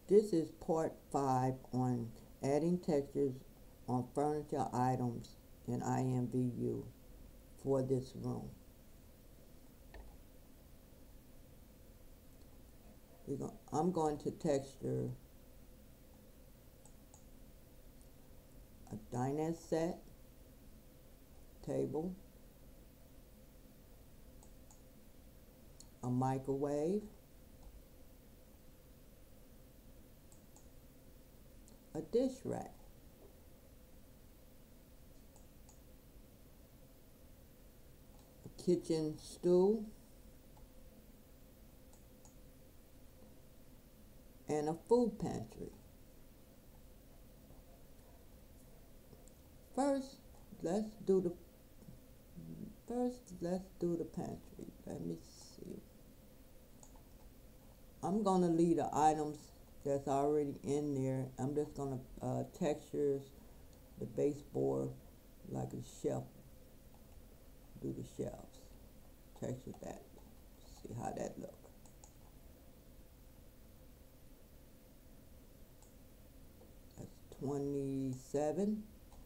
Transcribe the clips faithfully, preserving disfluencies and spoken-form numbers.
This is part five on adding textures on furniture items in I M V U for this room. We're go I'm going to texture a dinette set, table, a microwave, a dish rack, a kitchen stool, and a food pantry. First, let's do the first let's do the pantry. Let me see. I'm gonna leave the items that's already in there. I'm just gonna uh, textures the baseboard like a shelf. Do the shelves. Texture that. See how that look. That's twenty-seven.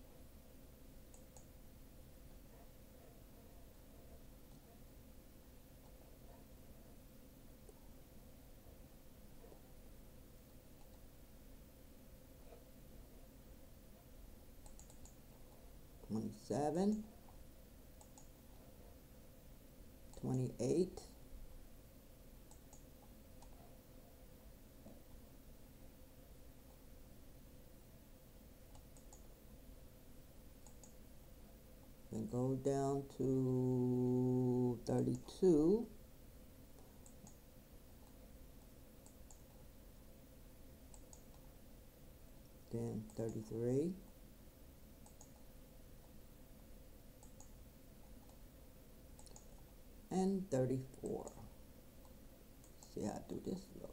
Twenty-seven. Twenty-eight. Then go down to thirty-two. Then thirty-three. And thirty-four. See how do this look.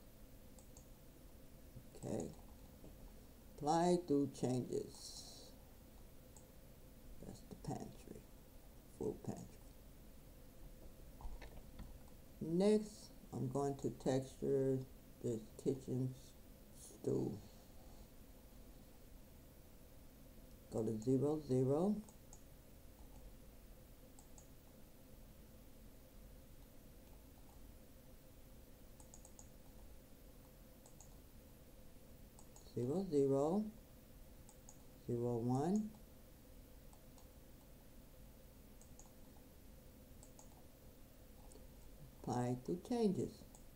Okay. Apply through changes. That's the pantry. Full pantry. Next, I'm going to texture this kitchen stool. Go to zero, zero. Zero, zero, zero, one, apply to changes.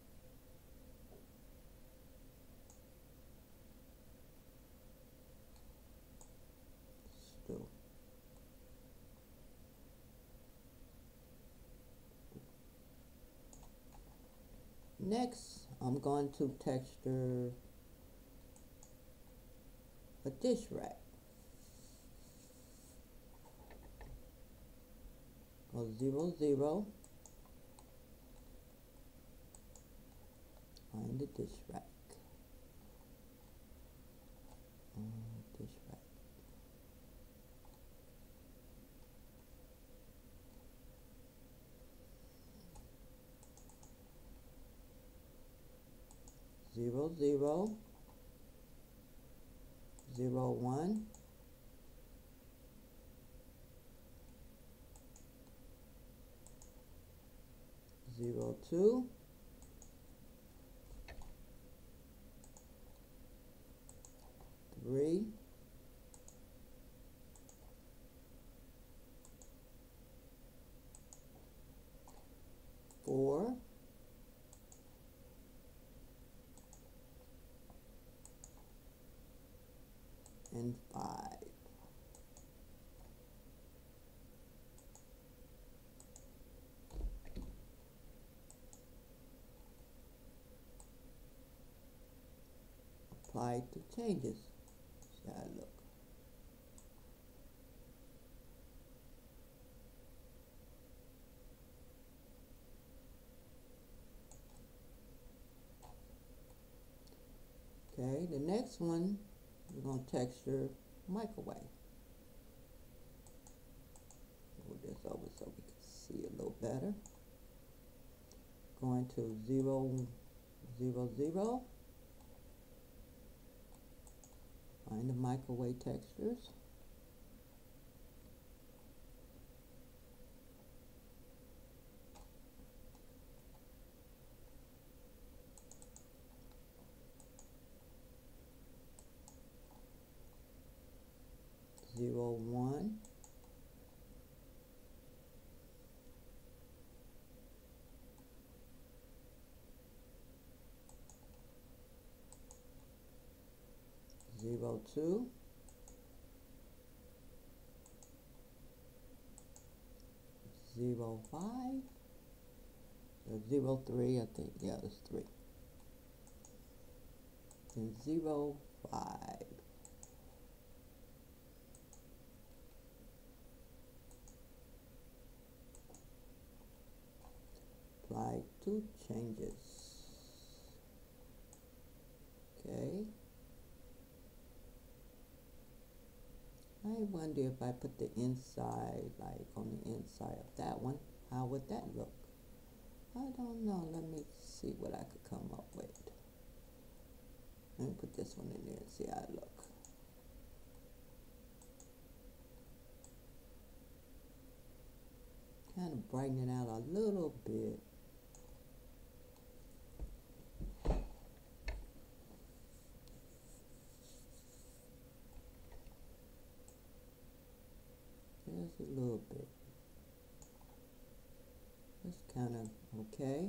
Still. Next, I'm going to texture a dish rack. Go zero, zero. Find the dish rack. Uh, dish rack. Zero, zero. Zero, one. Zero, two. Three. Four. And five. Apply to changes. See how it look. Okay, the next one, we're going to texture microwave. Move this over so we can see a little better. Going to zero, zero, zero. Find the microwave textures. Zero one. Zero two. Zero five. Or zero three, I think. Yeah, it's three. And zero five. Apply two changes. Okay. I wonder if I put the inside, like on the inside of that one, how would that look? I don't know. Let me see what I could come up with. Let me put this one in there and see how it look. Kind of brighten it out a little bit. Just a little bit. Just kind of okay.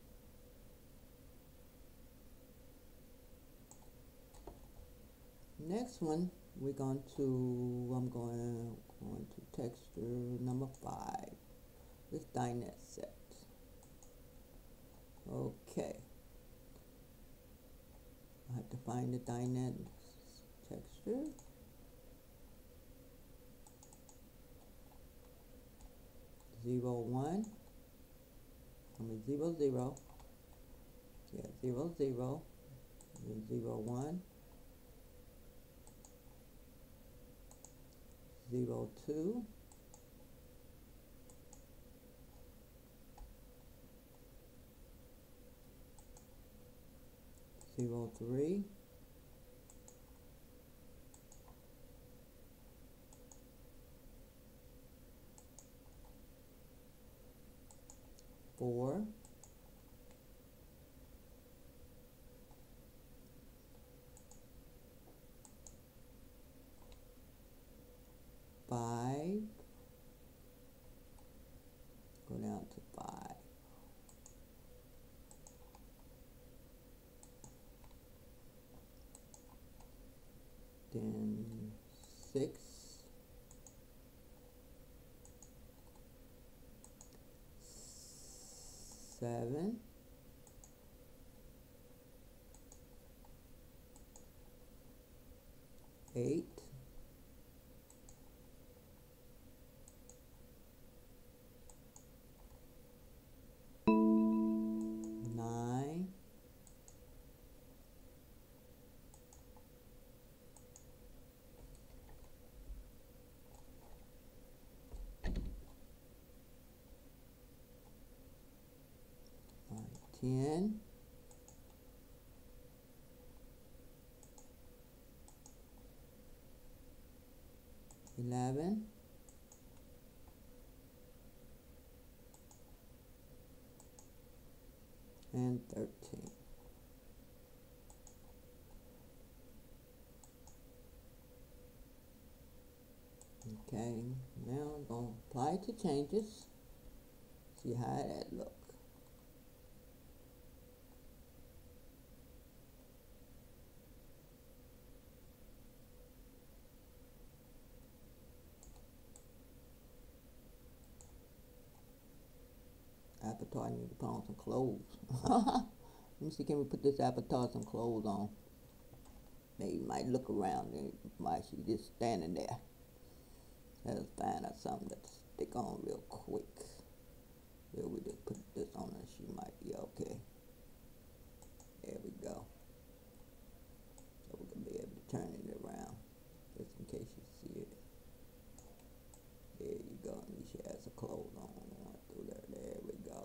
Next one, we're going to, I'm going, going to texture number five. This dinette set. Okay. I have to find the dinette texture. Zero one. I mean zero zero. Yeah, zero zero. And zero one. Zero two. Zero three. Four. Five. Go down to five. Then six. Seven. Eight. Nine. Ten. Eleven. And thirteen. Okay, now I'm going to apply to changes. See how that look. Avatar, I need to put on some clothes. Let me see, can we put this avatar some clothes on? Maybe you might look around and might she just standing there. Let's find out something to stick on real quick. Here we just put this on and she might be okay. There we go. So we can be able to turn it around just in case you see it. There you go. At least she has her clothes on. Through there. There we go.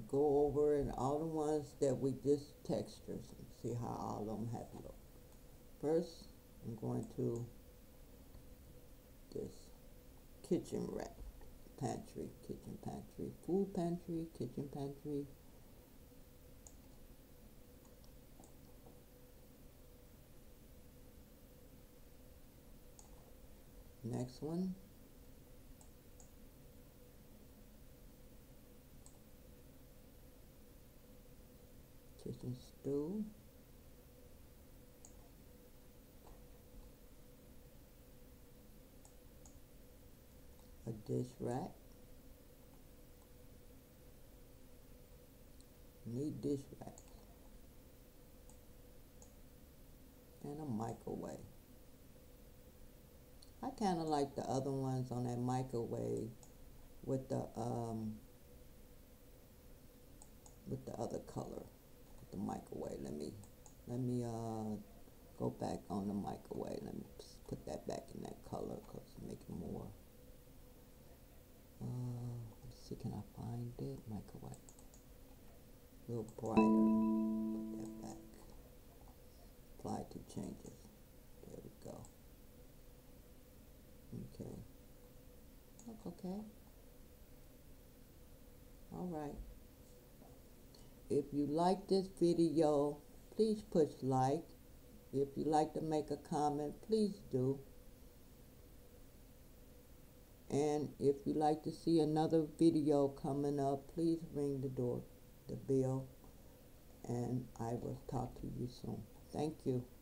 go over and all the ones that we just textures and see how all of them have look. First, I'm going to this kitchen rack, pantry, kitchen pantry, food pantry, kitchen pantry. Next one. Kitchen stool. A dish rack. Need dish racks. And a microwave. I kind of like the other ones on that microwave with the um with the other color, with the microwave. Let me let me uh go back on the microwave. Let me put that back in that color because make it more. Uh, let's see, can I find it? Microwave. A little brighter. Put that back. Apply to changes. There we go. Okay. Look okay. Alright. If you like this video, please push like. If you like to make a comment, please do. And if you like to see another video coming up, please ring the door, the bell, and I will talk to you soon. Thank you.